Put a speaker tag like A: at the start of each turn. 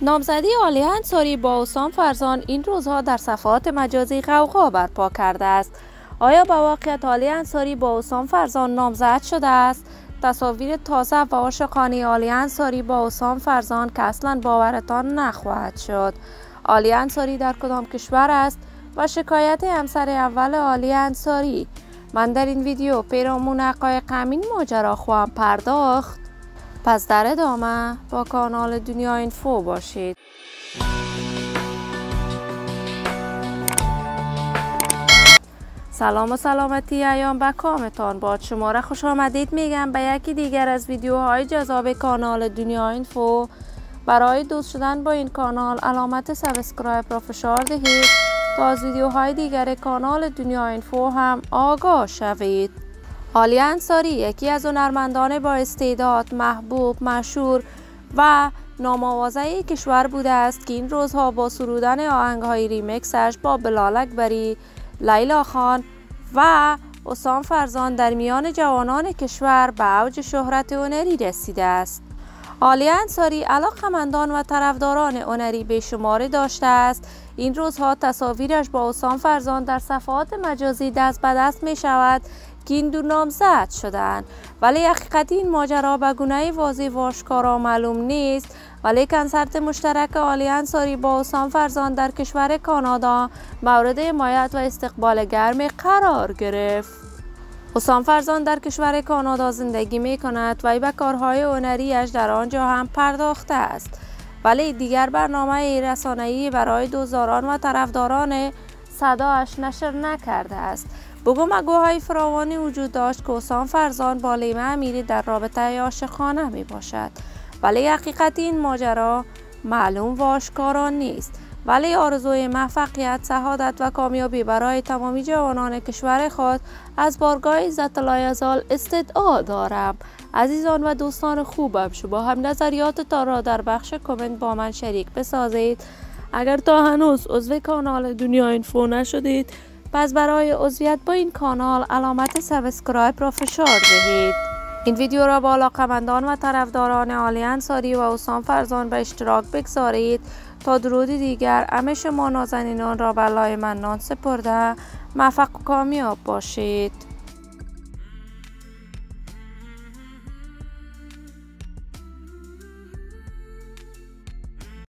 A: نامزدی عالیه انصاری با حسام فرزان این روزها در صفحات مجازی غوغا برپا کرده است. آیا با واقعیت عالیه انصاری با حسام فرزان نامزد شده است؟ تصاویر تازه و عاشقانه عالیه انصاری با حسام فرزان که اصلا باورتان نخواهد شد. عالیه انصاری در کدام کشور است و شکایت همسر اول عالیه انصاری؟ من در این ویدیو پیرامون حقایق همین ماجرا خواهم پرداخت. پس در ادامه با کانال دنیا اینفو باشید. سلام و سلامتی ایام به کامتان باد. شما را خوش آمدید میگم به یکی دیگر از ویدیوهای جذاب کانال دنیا اینفو. برای دوست شدن با این کانال علامت سابسکرایب را فشار دهید تا از ویدیوهای دیگر کانال دنیا اینفو هم آگاه شوید. عالیه انصاری یکی از هنرمندان با استعداد، محبوب، مشهور و نام‌آوازه کشور بوده است که این روزها با سرودن آهنگ‌های ریمیکسش با بلال اکبری، لیلا خان و حسام فرزان در میان جوانان کشور به اوج شهرت هنری رسیده است. عالیه انصاری علاقه‌مندان و طرفداران هنری بیشماری داشته است. این روزها تصاویرش با حسام فرزان در صفحات مجازی دست به دست می شود که این دو نامزد شدند، ولی حقیقت این ماجرا به گونه واضح و آشکارا معلوم نیست. ولی کنسرت مشترک عالیه انصاری با حسام فرزان در کشور کانادا مورد حمایت و استقبال گرم قرار گرفت. حسام فرزان در کشور کانادا زندگی می کند و به کارهای هنریش در آنجا هم پرداخته است، ولی دیگر برنامه رسانه‌ای برای دوستداران و طرفداران صدایش نشر نکرده است. بگوهای فراوانی وجود داشت که حسام فرزان با لیلا امیری در رابطه عاشقانه می باشد، ولی حقیقت این ماجرا معلوم و آشکارا نیست. ولی آرزوی موفقیت، سعادت و کامیابی برای تمامی جوانان کشور خود از بارگاه عزت لایزال استدعا دارم. عزیزان و دوستان خوبم، شما هم نظریاتتان را در بخش کامنت با من شریک بسازید. اگر تا هنوز عضو کانال دنیا اینفو نشدید، پس برای عضویت با این کانال علامت سابسکرایب را فشار دهید. این ویدیو را با علاقه‌مندان و طرفداران عالیه انصاری و حسام فرزان به اشتراک بگذارید تا درود دیگر همه شما نازنینان را به لای منان سپرده موفق و کامیاب باشید.